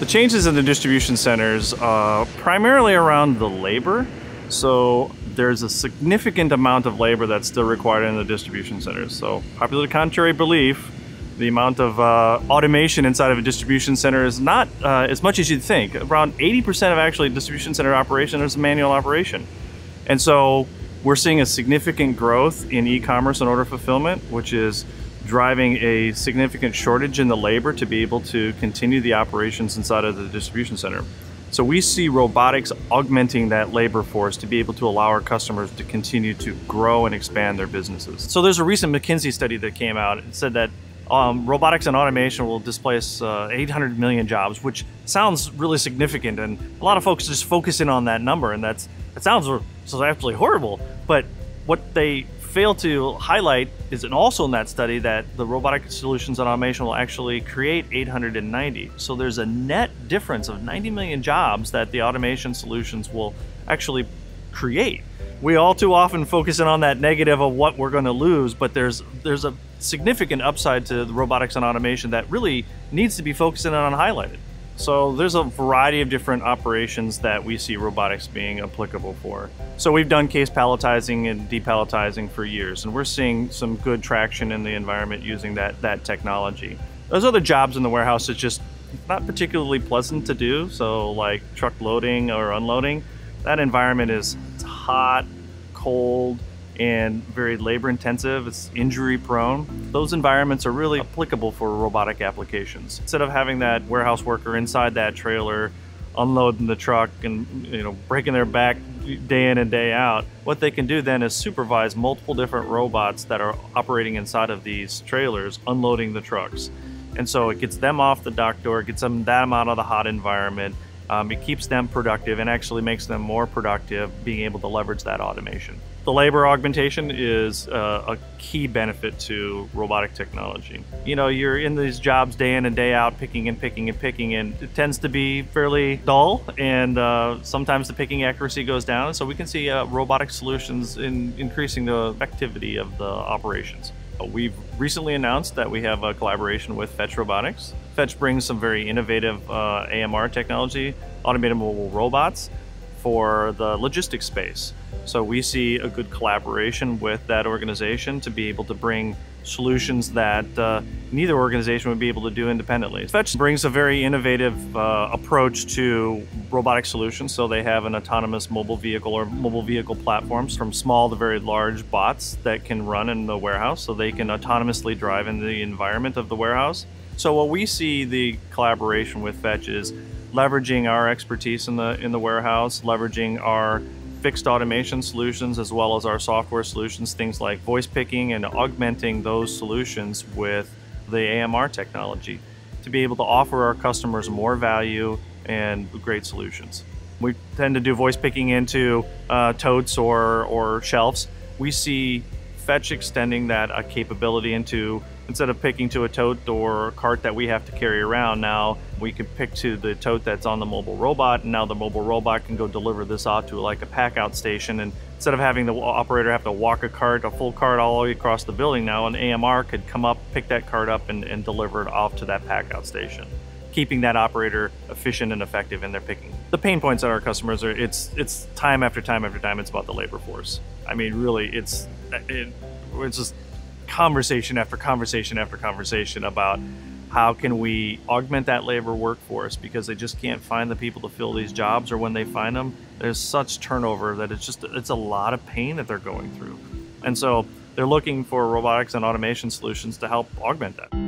The changes in the distribution centers primarily around the labor. So there's a significant amount of labor that's still required in the distribution centers. So popular contrary belief, the amount of automation inside of a distribution center is not as much as you'd think. Around 80% of actually distribution center operation is manual operation. And so we're seeing a significant growth in e-commerce and order fulfillment, which is driving a significant shortage in the labor to be able to continue the operations inside of the distribution center. So we see robotics augmenting that labor force to be able to allow our customers to continue to grow and expand their businesses. So there's a recent McKinsey study that came out. It said that robotics and automation will displace 800 million jobs, which sounds really significant, and a lot of folks just focus in on that number, and that sounds absolutely horrible. But what they fail to highlight is, and also in that study, that the robotic solutions and automation will actually create 890. So there's a net difference of 90 million jobs that the automation solutions will actually create. We all too often focus in on that negative of what we're going to lose, but there's a significant upside to the robotics and automation that really needs to be focused in on and highlighted. So there's a variety of different operations that we see robotics being applicable for. So we've done case palletizing and depalletizing for years, and we're seeing some good traction in the environment using that technology. Those other jobs in the warehouse is just not particularly pleasant to do. So like truck loading or unloading, that environment is hot, cold, and very labor intensive. It's injury prone. Those environments are really applicable for robotic applications. Instead of having that warehouse worker inside that trailer unloading the truck and breaking their back day in and day out, what they can do then is supervise multiple different robots that are operating inside of these trailers unloading the trucks. And so it gets them off the dock door, gets them out of the hot environment. It keeps them productive and actually makes them more productive, being able to leverage that automation. The labor augmentation is a key benefit to robotic technology. You're in these jobs day in and day out, picking and picking and picking, and it tends to be fairly dull, and sometimes the picking accuracy goes down. So we can see robotic solutions in increasing the effectivity of the operations. We've recently announced that we have a collaboration with Fetch Robotics. Fetch brings some very innovative AMR technology, automated mobile robots, for the logistics space. So we see a good collaboration with that organization to be able to bring solutions that neither organization would be able to do independently. Fetch brings a very innovative approach to robotic solutions. So they have an autonomous mobile vehicle or mobile vehicle platforms, from small to very large bots that can run in the warehouse, so they can autonomously drive in the environment of the warehouse. So what we see the collaboration with Fetch is leveraging our expertise in the warehouse, leveraging our fixed automation solutions as well as our software solutions, things like voice picking, and augmenting those solutions with the AMR technology to be able to offer our customers more value and great solutions. We tend to do voice picking into totes or shelves. We see Fetch extending that capability into, instead of picking to a tote or cart that we have to carry around, now we can pick to the tote that's on the mobile robot, and now the mobile robot can go deliver this out to like a pack out station. And instead of having the operator have to walk a full cart all the way across the building, now an AMR could come up, pick that cart up, and deliver it off to that pack out station, keeping that operator efficient and effective in their picking. The pain points that our customers are, it's time after time after time, it's about the labor force. I mean, really, it's just conversation after conversation after conversation about how can we augment that labor workforce, because they just can't find the people to fill these jobs, or when they find them, there's such turnover that it's a lot of pain that they're going through. And so they're looking for robotics and automation solutions to help augment that.